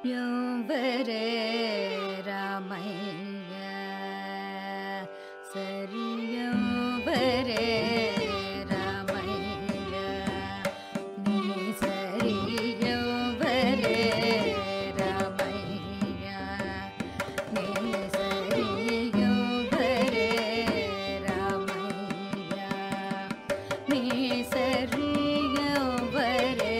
யோவரே ராமைய சரியவரே ராமைய நீ சரியவரே ராமைய நீ சரியவரே ராமைய நீ சரியவரே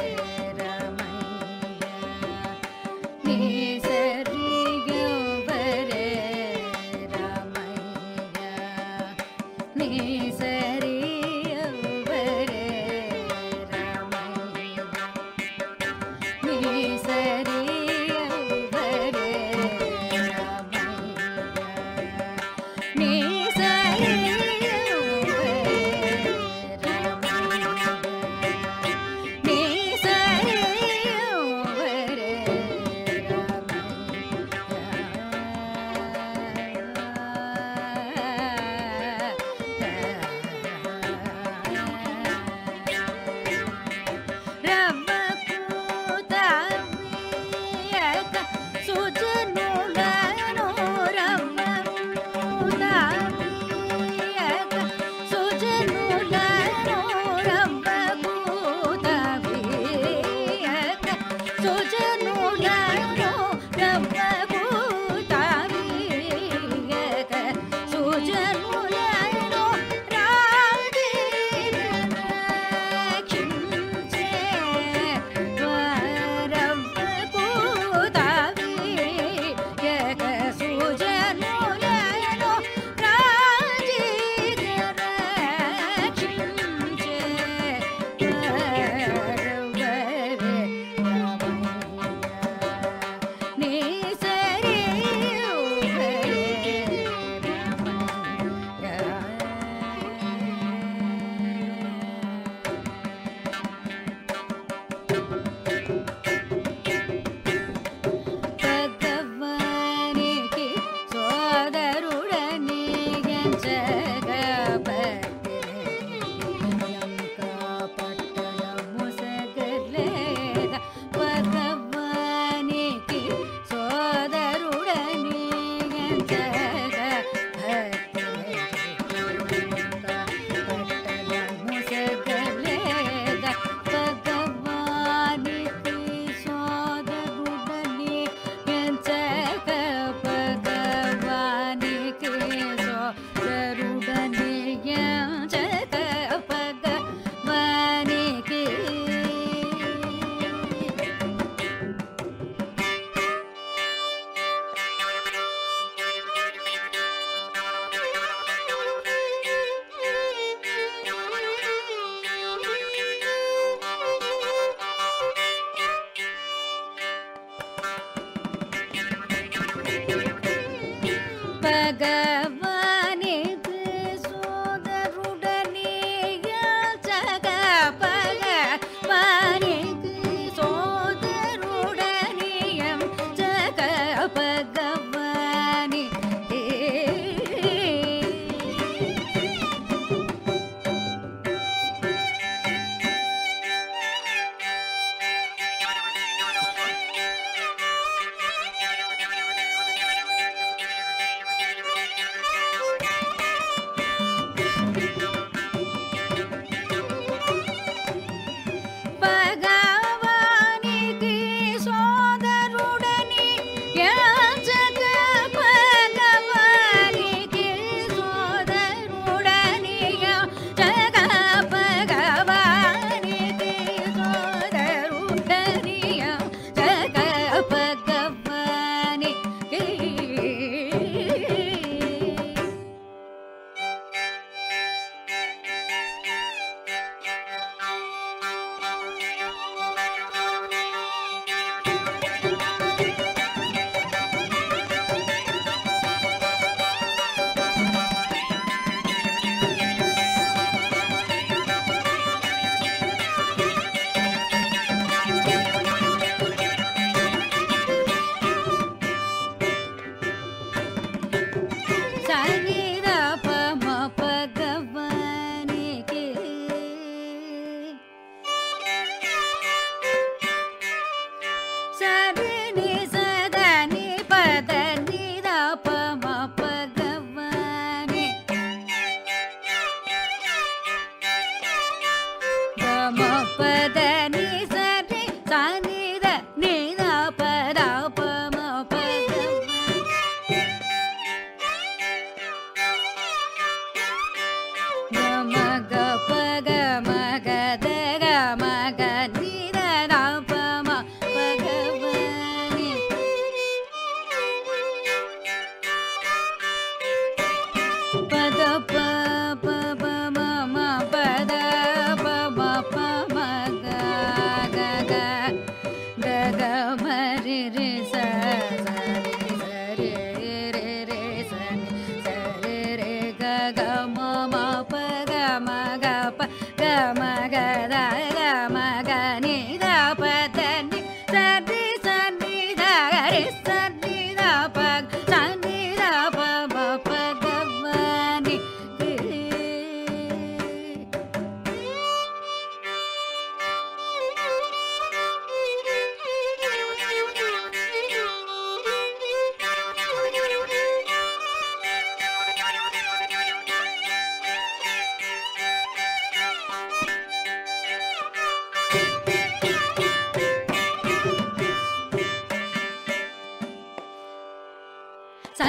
பகவானுக்கு சோதருடனே யாச்சக பகவானுக்கு சோதருடனே யாச்சக பகவானே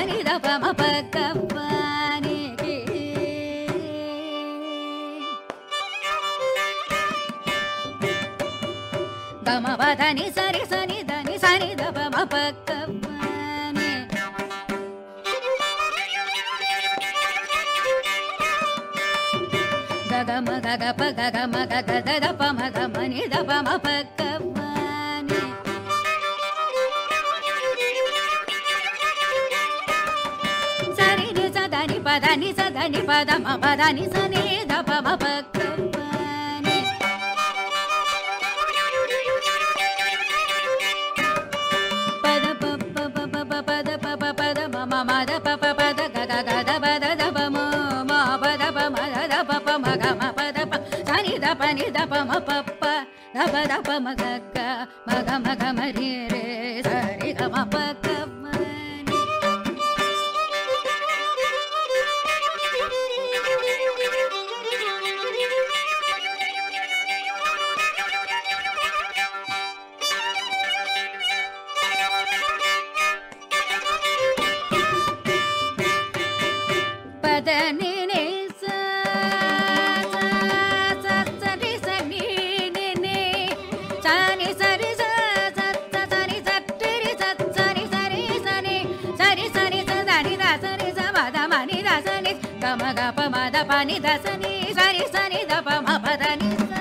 sani da pa ma pa ka pa ni ki ga ma pa da ni sari sani da pa ma pa ka pa ni ga ga ma ga ga pa ga ga ma ga ga da pa ma ga ma ni da pa ma pa ka pa ni sari ni sa da ni pa da ma pa da ni sa ni da pa ma pa ka pa ni pa da pa pa pa pa pa pa da pa pa pa da ma ma ma da pa pa pa da ga ga ga da pa ma ma pa da pa ma da pa pa ma ga ma pa da pa sa ni da pa ma pa pa da pa ma ga ma ri re sa ri ga ma pa ka ma ni pa da ni ni sa sa sa ri sa ni ni ni sa ni sa ri sa sa sa ni sa ri sa sa ni sa ri sa ni sa ni sa da ni da sa ni sa ma da ma ni da sa ni ga ma ga pa ma da pa ni da sa ni da pa ma pa da ni sa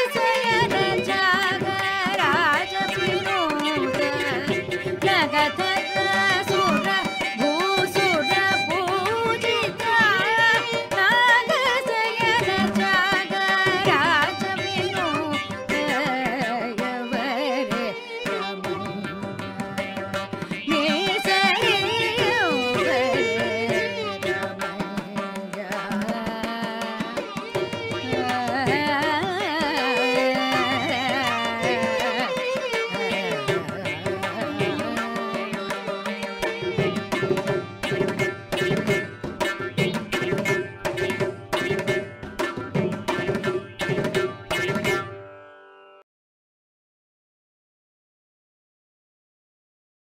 Nagatha